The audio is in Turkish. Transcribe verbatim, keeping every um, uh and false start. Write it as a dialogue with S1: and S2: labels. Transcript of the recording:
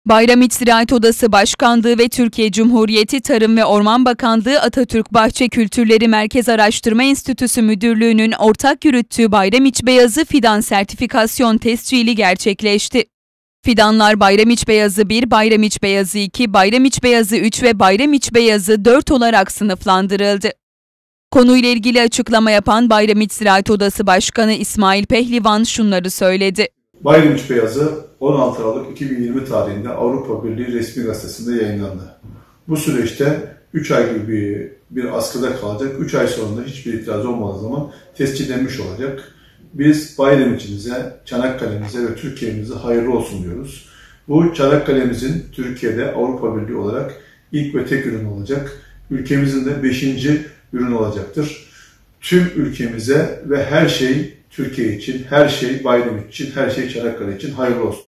S1: Bayramiç Ziraat Odası Başkanlığı ve Türkiye Cumhuriyeti Tarım ve Orman Bakanlığı Atatürk Bahçe Kültürleri Merkez Araştırma Enstitüsü Müdürlüğü'nün ortak yürüttüğü Bayramiç Beyazı Fidan Sertifikasyon Tescili gerçekleşti. Fidanlar Bayramiç Beyazı bir, Bayramiç Beyazı iki, Bayramiç Beyazı üç ve Bayramiç Beyazı dört olarak sınıflandırıldı. Konuyla ilgili açıklama yapan Bayramiç Ziraat Odası Başkanı İsmail Pehlivan şunları söyledi.
S2: Bayramiç Beyazı on altı Aralık iki bin yirmi tarihinde Avrupa Birliği resmi gazetesinde yayınlandı. Bu süreçte üç ay gibi bir, bir askıda kalacak. üç ay sonunda hiçbir itiraz olmadığı zaman tescillenmiş olacak. Biz Bayramiç'imize, Çanakkale'mize ve Türkiye'mize hayırlı olsun diyoruz. Bu Çanakkale'mizin Türkiye'de Avrupa Birliği olarak ilk ve tek ürün olacak. Ülkemizin de beşinci ürün olacaktır. Tüm ülkemize ve her şey Türkiye için, her şey Bayramiç için, her şey Çanakkale için hayırlı olsun.